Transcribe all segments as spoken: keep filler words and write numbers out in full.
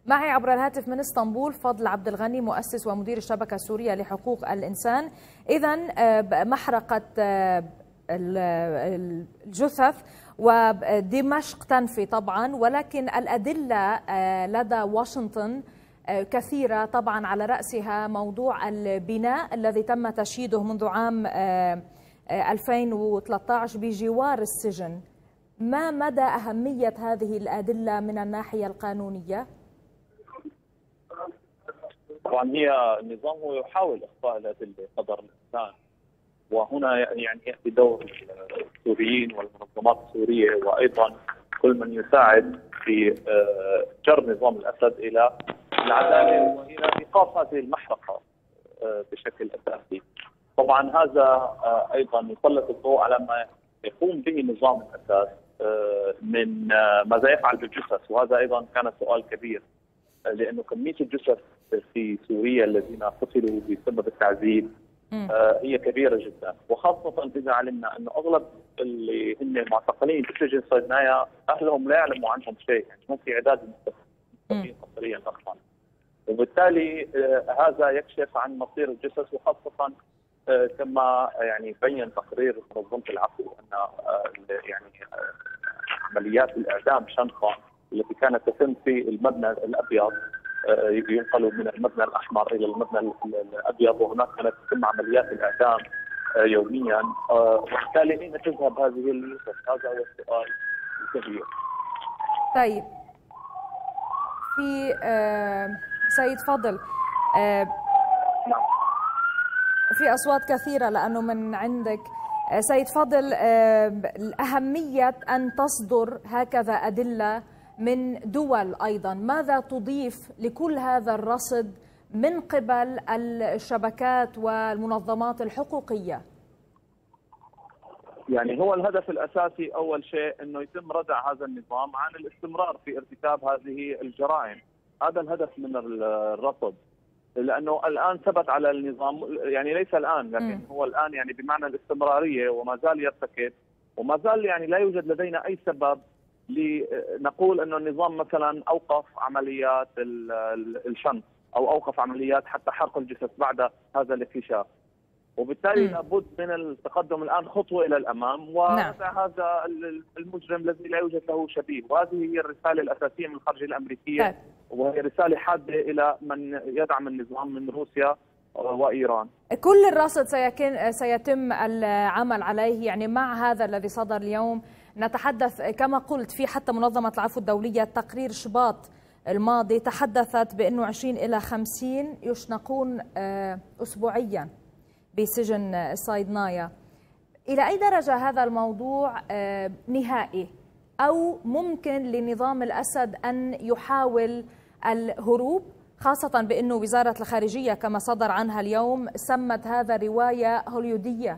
معي عبر الهاتف من اسطنبول فضل عبد الغني، مؤسس ومدير الشبكة السورية لحقوق الإنسان. إذن محرقة الجثث ودمشق تنفي طبعا، ولكن الأدلة لدى واشنطن كثيرة طبعا، على رأسها موضوع البناء الذي تم تشييده منذ عام ألفين وثلاثة عشر بجوار السجن. ما مدى أهمية هذه الأدلة من الناحية القانونية؟ طبعا هي النظام هو يحاول إخفاء الأدلة قدر الإمكان، وهنا يعني يأتي دور السوريين والمنظمات السورية وأيضا كل من يساعد في جر نظام الأسد إلى العدالة وإلى إيقاف هذه المحرقة بشكل أساسي. طبعا هذا أيضا يسلط الضوء على ما يقوم به نظام الأسد من ماذا يفعل بالجثث، وهذا أيضا كان سؤال كبير، لأنه كمية الجثث في سوريا الذين قتلوا بسبب التعذيب هي كبيرة جدا، وخاصة إذا علمنا أنه أغلب اللي هم معتقلين بسجن صيدنايا أهلهم لا يعلموا عنهم شيء، يعني هم في إعداد مستقبلين قصريا أصلا، وبالتالي هذا يكشف عن مصير الجثث، وخاصة كما يعني بين تقرير منظمة العفو أن يعني عمليات الإعدام شنقة التي كانت تتم في المبنى الأبيض ينقلوا من المبنى الأحمر إلى المبنى الأبيض، وهناك كانت تتم عمليات الإعدام يوميا، وبالتالي أين تذهب هذه الجثث؟ هذا هو السؤال الكبير. طيب في آه سيد فضل، آه في أصوات كثيرة لأنه من عندك آه سيد فضل، آه أهمية أن تصدر هكذا أدلة من دول أيضا، ماذا تضيف لكل هذا الرصد من قبل الشبكات والمنظمات الحقوقية؟ يعني هو الهدف الأساسي أول شيء أنه يتم ردع هذا النظام عن الاستمرار في ارتكاب هذه الجرائم، هذا الهدف من الرصد، لأنه الآن ثبت على النظام، يعني ليس الآن لكن م. هو الآن يعني بمعنى الاستمرارية، وما زال يرتكب، وما زال يعني لا يوجد لدينا أي سبب لنقول أنه النظام مثلا أوقف عمليات الشنق أو أوقف عمليات حتى حرق الجثث بعد هذا الاكتشاف، وبالتالي لابد من التقدم الآن خطوة إلى الأمام وردع نعم. هذا المجرم الذي لا يوجد له شبيه، وهذه هي الرسالة الأساسية من الخارجية الأمريكية طيب. وهي رسالة حادة إلى من يدعم النظام من روسيا وإيران. كل الرصد سيكون سيتم العمل عليه، يعني مع هذا الذي صدر اليوم نتحدث كما قلت في حتى منظمة العفو الدولية تقرير شباط الماضي تحدثت بأنه عشرين إلى خمسين يشنقون أسبوعيا بسجن صيدنايا. إلى أي درجة هذا الموضوع نهائي، أو ممكن لنظام الأسد أن يحاول الهروب، خاصة بأنه وزارة الخارجية كما صدر عنها اليوم سمت هذا رواية هوليودية؟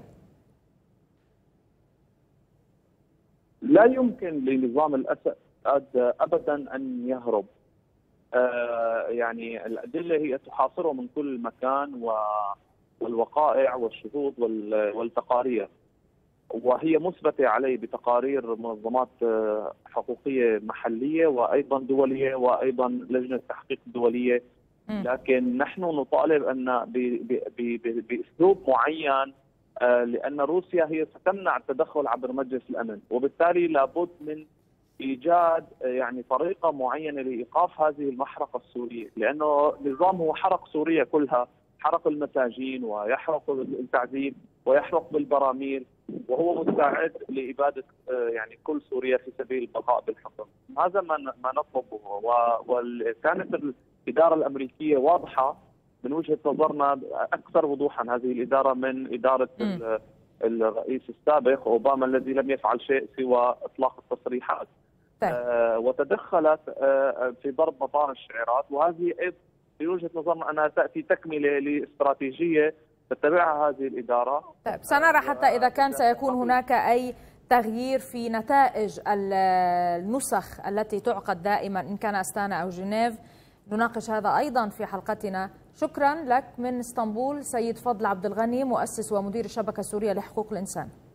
لا يمكن لنظام الأسد أبدا أن يهرب، آه يعني الأدلة هي تحاصره من كل مكان، والوقائع والشهود والتقارير، وهي مثبتة عليه بتقارير منظمات حقوقية محلية وأيضا دولية وأيضا لجنة التحقيق الدولية، لكن نحن نطالب أن بأسلوب معين، لأن روسيا هي ستمنع التدخل عبر مجلس الأمن، وبالتالي لابد من إيجاد يعني طريقة معينة لإيقاف هذه المحرقة السورية، لأنه النظام هو حرق سوريا كلها، حرق المساجين ويحرق التعذيب ويحرق بالبراميل، وهو مستعد لإبادة يعني كل سوريا في سبيل البقاء بالحكم. هذا ما ما نطلبه، وكانت الإدارة الأمريكية واضحة من وجهة نظرنا أكثر وضوحا، هذه الإدارة من إدارة م. الرئيس السابق أوباما الذي لم يفعل شيء سوى إطلاق التصريحات طيب. آه وتدخلت آه في ضرب مطار الشعيرات، وهذه في وجهة نظرنا أنها تأتي تكملة لاستراتيجية تتبعها هذه الإدارة. طيب سنرى حتى إذا كان سيكون هناك أي تغيير في نتائج النسخ التي تعقد دائما إن كان أستانا أو جنيف. نناقش هذا أيضا في حلقتنا. شكرا لك من اسطنبول سيد فضل عبد الغني، مؤسس ومدير الشبكة السورية لحقوق الإنسان.